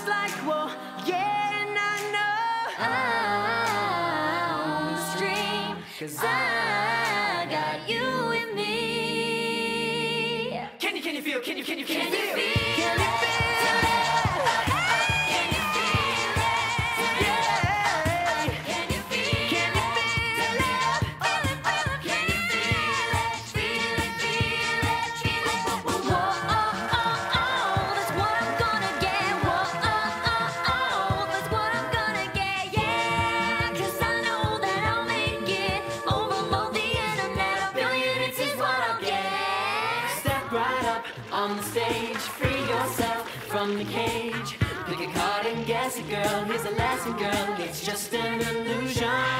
just like, whoa, yeah, and I know I'm stream, 'cause I got you with me. Can you feel, can you feel? Can you feel Can you it? feel it? Can you feel it? Yeah. Can you feel Can you it? feel it? Can you feel it? Feel it, feel it, feel it. Whoa, oh, oh, oh, that's what I'm gonna get. Whoa, oh, oh, oh, that's what I'm gonna get. Yeah, 'cause I know that I'll make it. Overload the internet, a billion hits is what I'll get. Step right up on the stage, free yourself from the cage. Pick a card and guess it, girl. Here's a lesson, girl. It's just an illusion.